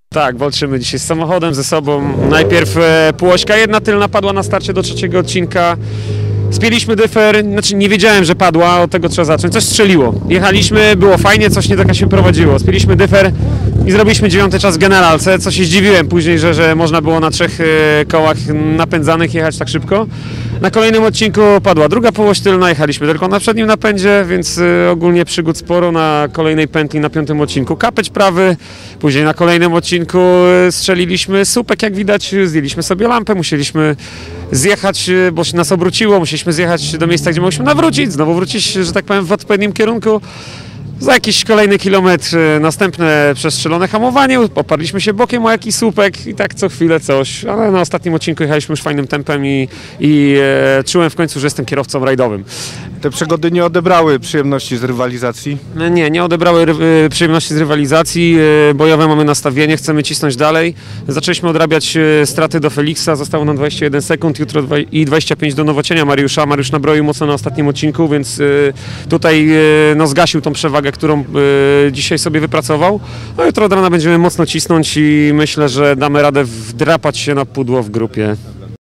Tak, walczymy dzisiaj z samochodem, ze sobą. Najpierw półośka jedna tylna padła na starcie do trzeciego odcinka. Spięliśmy dyfer, znaczy nie wiedziałem, że padła, od tego trzeba zacząć. Coś strzeliło. Jechaliśmy, było fajnie, coś nie tak się prowadziło. Spięliśmy dyfer i zrobiliśmy 9. czas w generalce, co się zdziwiłem później, że można było na 3 kołach napędzanych jechać tak szybko. Na kolejnym odcinku padła druga półoś tylna, jechaliśmy tylko na przednim napędzie, więc ogólnie przygód sporo. Na kolejnej pętli na 5. odcinku kapeć prawy, później na kolejnym odcinku strzeliliśmy słupek, jak widać, zdjęliśmy sobie lampę, musieliśmy zjechać, bo się nas obróciło, musieliśmy zjechać do miejsca, gdzie mogliśmy nawrócić, znowu wrócić, że tak powiem, w odpowiednim kierunku. Za jakiś kolejny kilometr następne przestrzelone hamowanie, oparliśmy się bokiem o jakiś słupek i tak co chwilę coś, ale na ostatnim odcinku jechaliśmy już fajnym tempem i czułem w końcu, że jestem kierowcą rajdowym. Te przygody nie odebrały przyjemności z rywalizacji? Nie odebrały przyjemności z rywalizacji, bojowe mamy nastawienie, chcemy cisnąć dalej. Zaczęliśmy odrabiać straty do Felixa, zostało nam 21 sekund, jutro i 25 do Nowocienia Mariusza. Mariusz nabroił mocno na ostatnim odcinku, więc tutaj no, zgasił tą przewagę, którą dzisiaj sobie wypracował. No jutro od rana będziemy mocno cisnąć i myślę, że damy radę wdrapać się na pudło w grupie.